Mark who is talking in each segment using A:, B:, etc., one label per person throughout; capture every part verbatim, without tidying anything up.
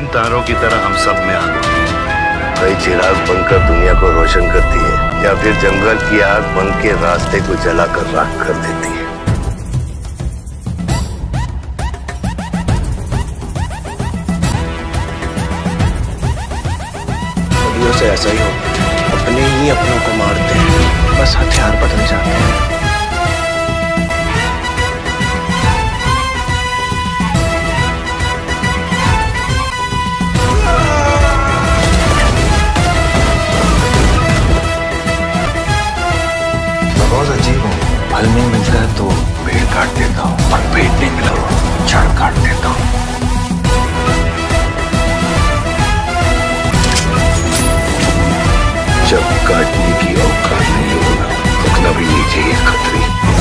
A: इन तारों की तरह हम सब में आग होती है।
B: कई चिराग बनकर दुनिया को रोशन करती है, या फिर जंगल की आग बन के रास्ते को जलाकर राख कर देती है।
C: सदियों से ऐसा ही हो, अपने ही अपनों को मारते हैं, बस हथियार बदल जाते हैं। बहुत अजीब हूँ, फल नहीं मिलता है तो पेड़ काट देता हूँ, और पेड़ नहीं मिला तो जड़ काट देता हूँ।
B: जब काटने की औकात नहीं होगा, रुकना भी नहीं चाहिए खतरी।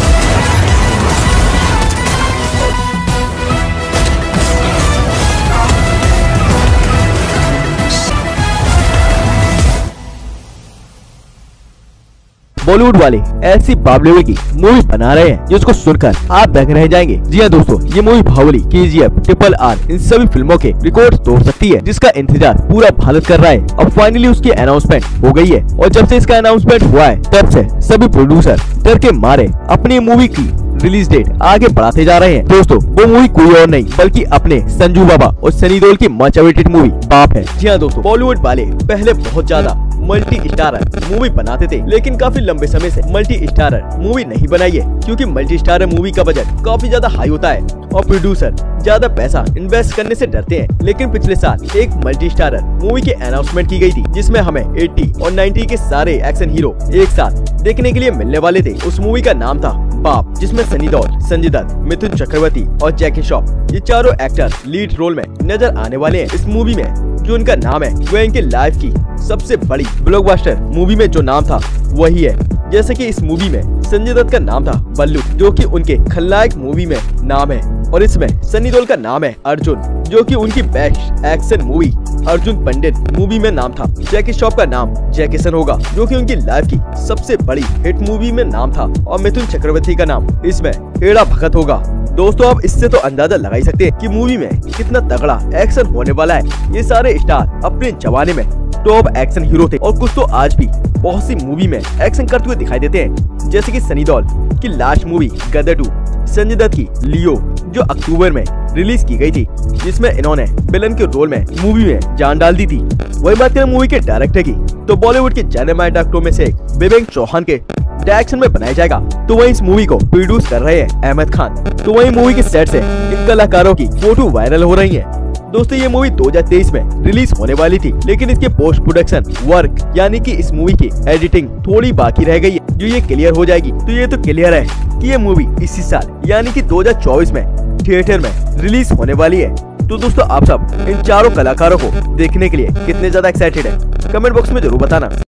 D: बॉलीवुड वाले ऐसी बाबलेवल की मूवी बना रहे हैं जिसको सुनकर आप दंग रह जाएंगे। जी हाँ दोस्तों, ये movie Baahubali, KGF, triple R इन सभी फिल्मों के रिकॉर्ड तोड़ सकती है, जिसका इंतजार पूरा भारत कर रहा है। अब फाइनली उसकी अनाउंसमेंट हो गई है, और जब से इसका अनाउंसमेंट हुआ है तब से सभी प्रोड्यूसर डर के मारे अपनी मूवी की रिलीज डेट आगे बढ़ाते जा रहे हैं। दोस्तों, वो मूवी कोई और नहीं बल्कि अपने संजू बाबा और सनी देओल की मच अवेटेड मूवी बाप है। जी हाँ दोस्तों, बॉलीवुड वाले पहले बहुत ज्यादा मल्टी स्टारर मूवी बनाते थे, लेकिन काफी लंबे समय से मल्टी स्टारर मूवी नहीं बनाई है, क्योंकि मल्टी स्टारर मूवी का बजट काफी ज्यादा हाई होता है और प्रोड्यूसर ज्यादा पैसा इन्वेस्ट करने से डरते हैं। लेकिन पिछले साल एक मल्टी स्टारर मूवी की अनाउंसमेंट की गई थी, जिसमें हमें अस्सी और नब्बे के सारे एक्शन हीरो एक साथ देखने के लिए मिलने वाले थे। उस मूवी का नाम था बाप, जिसमें सनी देओल, संजय दत्त, मिथुन चक्रवर्ती और जैकी श्रॉफ ये चारों एक्टर लीड रोल में नजर आने वाले हैं। इस मूवी में जो इनका नाम है वो इनके लाइफ की सबसे बड़ी ब्लॉकबस्टर मूवी में जो नाम था वही है। जैसे कि इस मूवी में संजय दत्त का नाम था बल्लू, जो कि उनके खलनायक मूवी में नाम है, और इसमें सनी देओल का नाम है अर्जुन, जो कि उनकी best action movie Arjun Pandit movie में नाम था। जैकी श्रॉफ का नाम जैकिसन होगा, जो कि उनकी लाइफ की सबसे बड़ी हिट मूवी में नाम था, और मिथुन चक्रवर्ती का नाम इसमें एड़ा भगत होगा। दोस्तों, आप इससे तो अंदाजा लगा ही सकते हैं कि मूवी में कितना तगड़ा एक्शन होने वाला है। ये सारे स्टार अपने जमाने में टॉप एक्शन हीरो थे, और कुछ तो आज भी बहुत सी मूवी में एक्शन करते हुए दिखाई देते हैं, जैसे कि सनी देओल की last movie Gadar two, Sanjay Dutt की लियो जो अक्टूबर में रिलीज की गई थी, जिसमें इन्होंने विलन के रोल में मूवी में जान डाल दी थी। वही बात करें मूवी के डायरेक्टर की, तो बॉलीवुड के जाने माने डायरेक्टरों में से एक विवेक चौहान के डायरेक्शन में बनाया जाएगा। तो वही इस मूवी को प्रोड्यूस कर रहे हैं अहमद खान। तो वही मूवी के सेट से इन कलाकारों की फोटो वायरल हो रही है। दोस्तों, ये मूवी दो हज़ार तेईस में रिलीज होने वाली थी, लेकिन इसके पोस्ट प्रोडक्शन वर्क यानी कि इस मूवी की एडिटिंग थोड़ी बाकी रह गई है, जो ये क्लियर हो जाएगी। तो ये तो क्लियर है कि ये मूवी इसी साल यानी कि दो हज़ार चौबीस में थिएटर में रिलीज होने वाली है। तो दोस्तों, आप सब इन चारों कलाकारों को देखने के लिए कितने ज्यादा एक्साइटेड है, कमेंट बॉक्स में जरूर बताना।